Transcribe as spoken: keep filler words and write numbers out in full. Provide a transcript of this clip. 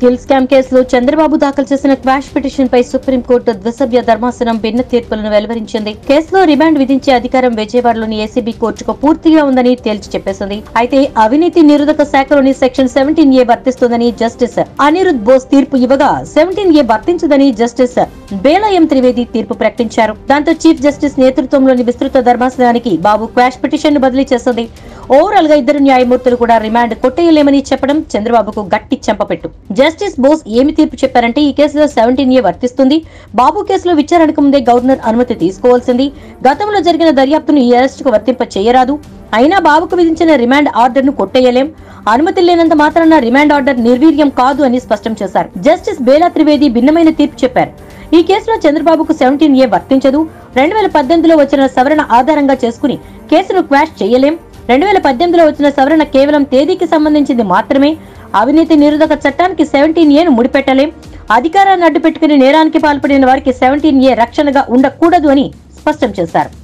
Skill scam కేసులో చంద్రబాబు దాఖలు చేసిన క్వాష్ పిటిషన్ పై సుప్రీంకోర్టు ద్విసభ్య ధర్మాసనం భిన్న తీర్పులను వెలువరించింది. కేసులో రిమాండ్ విధించే అధికారం విజయవాడలోని ఏసీబీ కోర్టుకు పూర్తిగా ఉందని తేల్చి చెప్పేసింది. అయితే అవినీతి నిరోధక శాఖలోని సెక్షన్ సెవెంటీన్ ఏ వర్తిస్తుందని జస్టిస్ అనిరుద్ బోస్ తీర్పు ఇవ్వగా సెవెంటీన్ ఏ వర్తించదని జస్టిస్ బేలా ఎం త్రివేది తీర్పు ప్రకటించారు. దాంతో చీఫ్ జస్టిస్ నేతృత్వంలోని విస్తృత ధర్మాసనానికి బాబు క్వాష్ పిటిషన్ ను బదిలీ చేసింది. ఓవరాల్ గా ఇద్దరు న్యాయమూర్తులు కూడా రిమాండ్ కొట్టేయలేమని చెప్పడం చంద్రబాబుకు గట్టి చెంపపెట్టు. జస్టిస్ బోస్ ఏమి తీర్పు చెప్పారంటే ఈ కేసులో సెవెంటీన్ ఏ వర్తిస్తుంది. బాబు కేసులో విచారణకు ముందే గవర్నర్ అనుమతి తీసుకోవాల్సింది. గతంలో జరిగిన దర్యాప్తును ఈ అరెస్టుకు వర్తింప చేయరాదు. అయినా బాబుకు విధించిన రిమాండ్ ఆర్డర్ ను కొట్టేయలేం. అనుమతి లేనంత మాత్రాన రిమాండ్ ఆర్డర్ నిర్వీర్యం కాదు అని స్పష్టం చేశారు. జస్టిస్ బేలా త్రివేది భిన్నమైన తీర్పు చెప్పారు. ఈ కేసులో చంద్రబాబుకు సెవెంటీన్ ఏ వర్తించదు. రెండు వేల పద్దెనిమిదిలో వచ్చిన సవరణ ఆధారంగా చేసుకుని కేసును క్వాష్ చేయలేం. రెండు వేల పద్దెనిమిదిలో వచ్చిన సవరణ కేవలం తేదీకి సంబంధించింది మాత్రమే. అవినీతి నిరోధక చట్టానికి సెవెంటీన్ ఏను ముడిపెట్టలేం. అధికారాన్ని అడ్డుపెట్టుకుని నేరానికి పాల్పడిన వారికి సెవెంటీన్ ఏ రక్షణగా ఉండకూడదు అని స్పష్టం చేశారు.